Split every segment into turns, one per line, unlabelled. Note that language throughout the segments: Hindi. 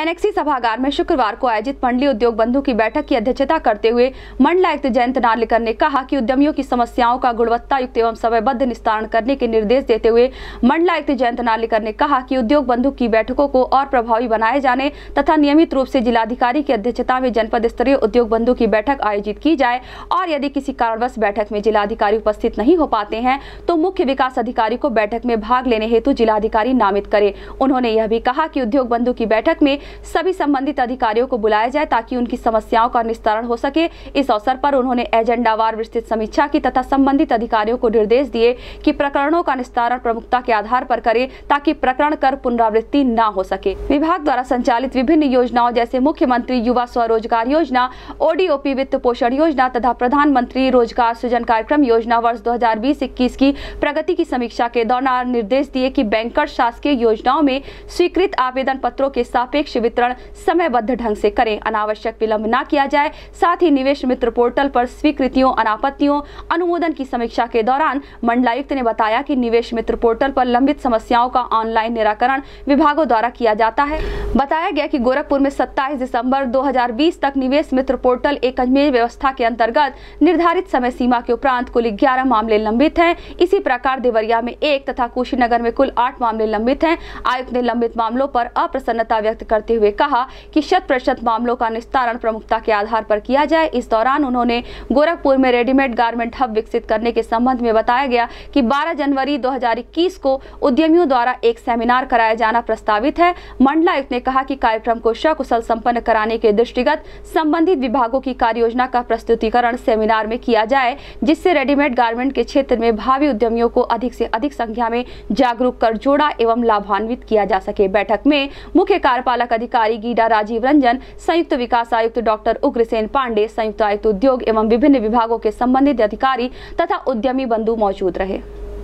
एनेक्सी सभागार में शुक्रवार को आयोजित मंडलीय उद्योग बंधु की बैठक की अध्यक्षता करते हुए मंडलायुक्त जयंत नार्लिकर ने कहा कि उद्यमियों की समस्याओं का गुणवत्तायुक्त एवं समयबद्ध निस्तारण करने के निर्देश देते हुए मंडलायुक्त जयंत नार्लिकर ने कहा कि उद्योग बंधु की बैठकों को और प्रभावी बनाए जाने तथा नियमित रूप से जिलाधिकारी की अध्यक्षता में जनपद स्तरीय उद्योग बंधु की बैठक आयोजित की जाए और यदि किसी कारणवश बैठक में जिलाधिकारी उपस्थित नहीं हो पाते हैं तो मुख्य विकास अधिकारी को बैठक में भाग लेने हेतु जिलाधिकारी नामित करे। उन्होंने यह भी कहा कि उद्योग बंधु की बैठक में सभी संबंधित अधिकारियों को बुलाया जाए ताकि उनकी समस्याओं का निस्तारण हो सके। इस अवसर पर उन्होंने एजेंडावार विस्तृत समीक्षा की तथा संबंधित अधिकारियों को निर्देश दिए कि प्रकरणों का निस्तारण प्रमुखता के आधार पर करे ताकि प्रकरण कर पुनरावृत्ति न हो सके। विभाग द्वारा संचालित विभिन्न योजनाओं जैसे मुख्यमंत्री युवा स्वरोजगार योजना, ओडीओपी वित्त पोषण योजना तथा प्रधानमंत्री रोजगार सृजन कार्यक्रम योजना वर्ष 2020-21 की प्रगति की समीक्षा के दौरान निर्देश दिए कि बैंकर्स शासकीय योजनाओं में स्वीकृत आवेदन पत्रों के सापेक्ष वितरण समयबद्ध ढंग से करें, अनावश्यक विलंब न किया जाए। साथ ही निवेश मित्र पोर्टल पर स्वीकृतियों, अनापत्तियों, अनुमोदन की समीक्षा के दौरान मंडलायुक्त ने बताया कि निवेश मित्र पोर्टल पर लंबित समस्याओं का ऑनलाइन निराकरण विभागों द्वारा किया जाता है। बताया गया कि गोरखपुर में 27 दिसंबर 2020 तक निवेश मित्र पोर्टल एक अजमेर व्यवस्था के अंतर्गत निर्धारित समय सीमा के उपरांत कुल 11 मामले लंबित हैं। इसी प्रकार देवरिया में 1 तथा कुशीनगर में कुल 8 मामले लंबित हैं। आयुक्त ने लंबित मामलों पर अप्रसन्नता व्यक्त करते हुए कहा कि 100% मामलों का निस्तारण प्रमुखता के आधार पर किया जाए। इस दौरान उन्होंने गोरखपुर में रेडीमेड गारमेंट हब विकसित करने के संबंध में बताया गया कि 12 जनवरी 2021 को उद्यमियों द्वारा एक सेमिनार कराया जाना प्रस्तावित है। मंडलायुक्त ने कहा कि कार्यक्रम को सकुशल संपन्न कराने के दृष्टिगत संबंधित विभागों की कार्य योजना का प्रस्तुतिकरण सेमिनार में किया जाए, जिससे रेडीमेड गारमेंट के क्षेत्र में भावी उद्यमियों को अधिक से अधिक संख्या में जागरूक कर जोड़ा एवं लाभान्वित किया जा सके। बैठक में मुख्य कार्यपालक अधिकारी गीडा राजीव रंजन, संयुक्त विकास आयुक्त डॉक्टर उग्रसेन पांडे, संयुक्त आयुक्त उद्योग एवं विभिन्न विभागों के संबंधित अधिकारी तथा उद्यमी बंधु मौजूद रहे।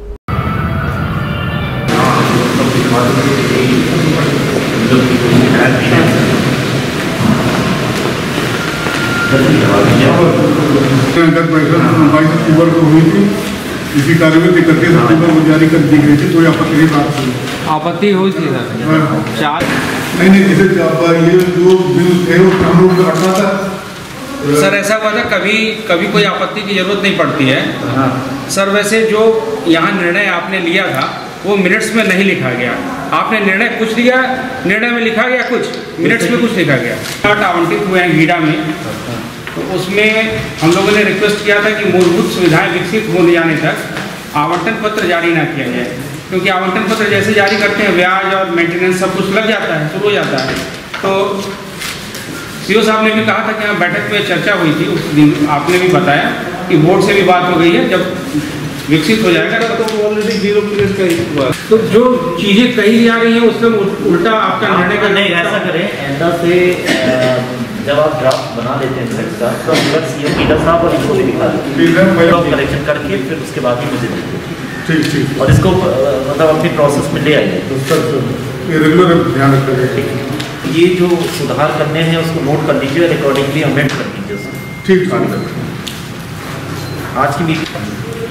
इसी कार्य में 31 सितंबर को जारी कर दी गई थी। कोई आपत्ति
हुई थी सर?
नहीं, जैसे ये जो बिल थे वो हम लोग का हटना था
सर। ऐसा हुआ था, कभी कोई आपत्ति की जरूरत नहीं पड़ती है सर। वैसे जो यहाँ निर्णय आपने लिया था वो मिनट्स में नहीं लिखा गया। आपने निर्णय कुछ लिया, निर्णय में लिखा गया कुछ, मिनट्स में कुछ लिखा गया। प्लाट आवंटित हुए हैं गीडा में, तो उसमें हम लोगों ने रिक्वेस्ट किया था कि मूलभूत सुविधाएं विकसित हो जाने तक आवंटन पत्र जारी ना किया जाए, क्योंकि आवंटन पत्र जैसे जारी करते हैं ब्याज और मेंटेनेंस सब कुछ लग जाता है, शुरू हो जाता है। तो सीओ साहब ने भी कहा था कि यहाँ बैठक में चर्चा हुई थी, उस दिन आपने भी बताया कि बोर्ड से भी बात हो गई है, जब विकसित हो जाएगा तो ऑलरेडी 0 प्लेस का ही हुआ। तो जो चीज़ें कही जा रही हैं उससे उल्टा आपका निर्णय का
नहीं ऐसा करें। ऐसा से जब आप ड्राफ्ट बना लेते हैं टेक्स्ट का तो अगर सीएम गीडा साहब और इनको भी दिखा दें कलेक्शन करके फिर उसके बाद ही मुझे दीजिए। ठीक और इसको मतलब अपनी प्रोसेस में ले आइए।
रेगुलर ध्यान रखिए।
ये जो सुधार करने हैं उसको नोट कर लीजिए और अकॉर्डिंगली अमेंड कर दीजिए उसको।
ठीक।
आज की मीटिंग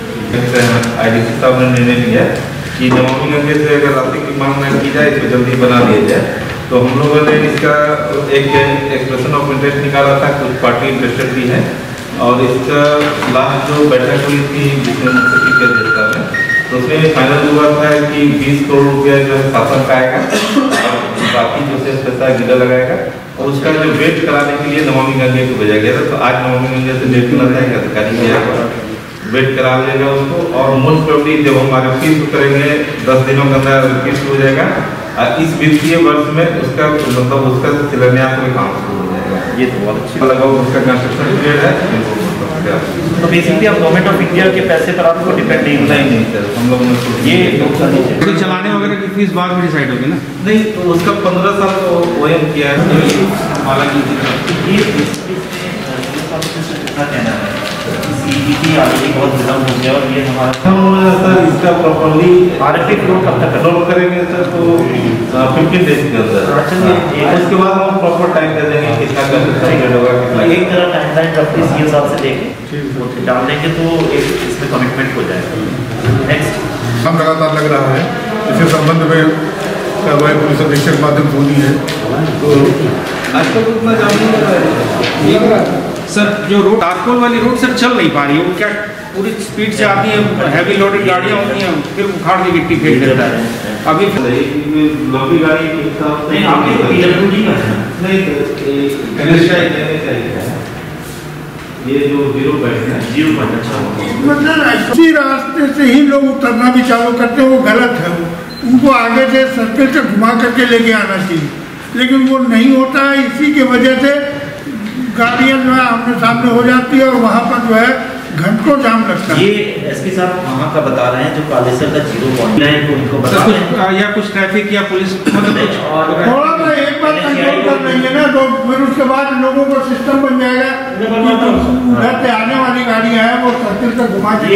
आईडीसी साहब ने निर्णय लिया कि नमामि गंगे से अगर राशि की मांग न की जाए इसको जल्दी बना दिया जाए। तो हम लोगों ने इसका एक एक्सप्रेशन ऑफ इंटरेस्ट निकाला था, कुछ पार्टी इंटरेस्टेड भी है। और इसका लास्ट जो बैठक हुई थी जिसमें मुख्यमंत्री की अध्यक्षता में, तो उसमें फाइनल हुआ था कि 20 करोड़ रुपया जो है शासन का आएगा और बाकी जो से पैसा गिरा लगाएगा। और उसका जो वेट कराने के लिए नमामि गंगे को भेजा गया था। तो आज नमामि गंगे से वेट करा जाएगा, अधिकारी जाएगा, वेट करा लेगा उसको। और मोस्ट प्रोबेबली जब हम RFP करेंगे 10 दिनों के अंदर RFP हो जाएगा। इस वित्तीय वर्ष में उसका मतलब उसका शिलान्यास में काम शुरू हो जाएगा।
ये तो बहुत अच्छा
लगा। उसका कंस्ट्रक्शन पीरियड है।
तो बेसिकली आप गवर्नमेंट ऑफ इंडिया के पैसे पर आपको डिपेंड नहीं
सर। हम लोगों ने
ये चलाने वगैरह की फीस बाद में डिसाइड होगी ना?
नहीं, तो उसका 15 साल का OM किया है। हालांकि
बहुत विलम्ब हो गया और ये हमारा
सर इसका प्रॉपर्ली
RFP फ्लोट कब तक
फ्लोट करेंगे सर? तो 15 डेज के अंदर। उसके बाद हम प्रॉपर टाइम दे देंगे कितना कंस्ट्रक्शन होगा, कितना
एक तरह टाइमलाइन रखते सीएम साहब से देखें डाल देंगे तो इसमें कमिटमेंट हो जाएगा। नेक्स्ट
हम लगातार लग रहा है, इसके संबंध में कार्रवाई पुलिस अधीक्षक माध्यम से होनी है। तो
आजकल तो उतना जाम नहीं हो रहा है
सर जो रोड टारकोल वाली रोड सर चल नहीं पा रही है, वो क्या पूरी स्पीड से आती है, हैवी लोडेड गाड़ियाँ होती हैं, फिर उखाड़ के गिट्टी फेंक देता है। अभी
लंबी गाड़ी नहीं ये जो 0.0
मतलब इसी रास्ते से ही लोग उतरना भी चालू करते हैं, वो गलत है। उनको आगे से सर्कल से घुमा करके लेके आना चाहिए, लेकिन वो नहीं होता है। इसी की वजह से गाड़ियाँ जो है आमने सामने हो जाती है और वहाँ पर जो है घंटों जाम लगता है।
ये एसपी साहब वहाँ का बता रहे हैं जो कालेसर का 0 पॉइंट है, उनको बता रहे हैं
या कुछ ट्रैफिक या पुलिस मतलब
थोड़ा सा एक बार कंट्रोल कर लेंगे ना, तो फिर उसके बाद लोगों को सिस्टम बन जाएगा कि उधर से आने वाली गाड़ियाँ हैं वो सर्किल से घुमा के।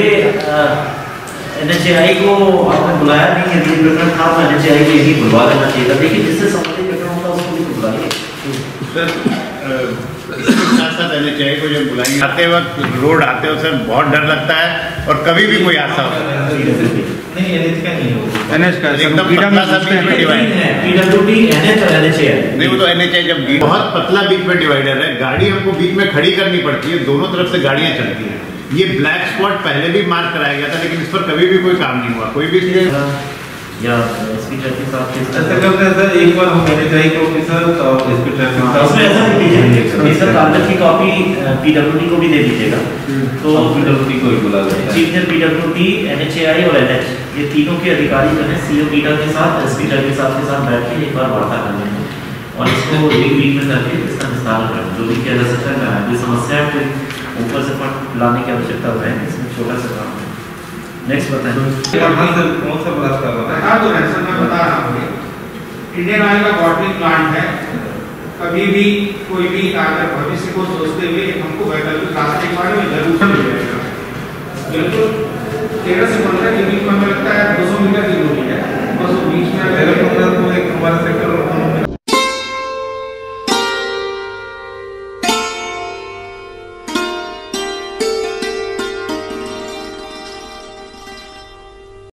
NHAI को आपने बुलाया नहीं, यदि प्रेफरेंस था तो NHAI को यही बुलवा लेना चाहिए था। देखिए जिससे संबंधित प्रेफरेंस होता है उसको भी बुलाइए।
साथ साथ NHAI को जब बुलाएंगे, आते वक्त रोड आते वक्त सर बहुत डर लगता है और कभी भी कोई हादसा होता है।
नहीं NH का नहीं होगा,
NH का
एकदम पतला सा बीच में डिवाइडर है।
PWD NH और NHAI
नहीं, वो तो NHAI जब बहुत पतला बीच में डिवाइडर है, गाड़ी हमको बीच में खड़ी करनी पड़ती है, दोनों तरफ से गाड़ियाँ चलती हैं। ये ब्लैक स्पॉट पहले भी मार्क कराया गया था, लेकिन इस पर कभी भी कोई काम नहीं हुआ, कोई भी
या एसपी ट्रैफिक साहब
ऐसा करते हैं सर, एक बार हम NHAI को ऑफिसर और एसपी ट्रैफिक
उसमें ऐसा दीजिए सर, कागज की कॉपी PWD को भी दे दीजिएगा, तो
PWD को ही बुला लेते हैं।
चीफ इंजीनियर PWD, NHAI और NH ये तीनों के अधिकारी जो है CO बीटा के साथ, एसपी ट्रैफिक साहब के साथ बैठ के एक बार वार्ता कर लेंगे और इसको एक वीक में करके इसका निस्तारण करें, जो भी किया जा सकता है। कोई समस्या है, कोई ऊपर से फंड लाने की आवश्यकता है, इसमें छोटा सा काम है। नेक्स्ट बताएं
कौन सा ब्लास्ट कर रहा है?
बता दो सर, मैं बता रहा हूँ। इंडियन ऑयल का बॉटलिंग प्लांट है, कभी भी कोई भी अगर भविष्य को सोचते हुए हमको वैकल्पिक रास्ते के बारे में जरूर मिलेगा। बिल्कुल 13 से 15 के बीच में लगता है 200 मीटर